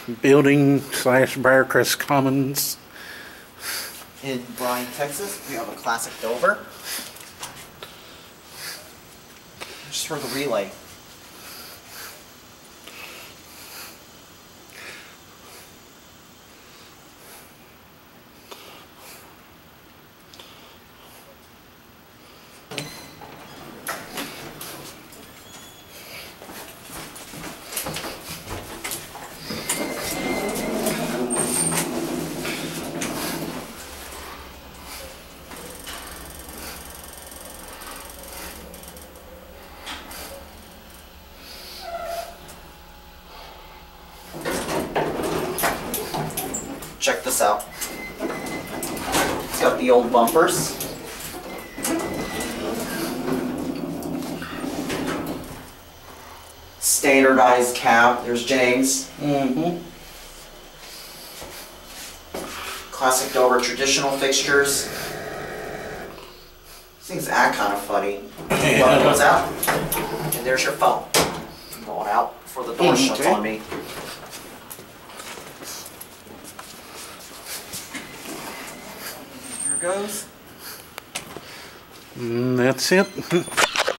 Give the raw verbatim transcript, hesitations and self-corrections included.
building slash Briarcrest Commons. In Bryan, Texas, we have a classic Dover. Just for the relay. Check this out. It's got the old bumpers. Standardized cab. There's James. Mm-hmm. Classic Dover traditional fixtures. These things act kind of funny. Yeah. Button goes out, and there's your phone. Going out before the door shuts Okay. on me. Here it goes. Mm, that's it.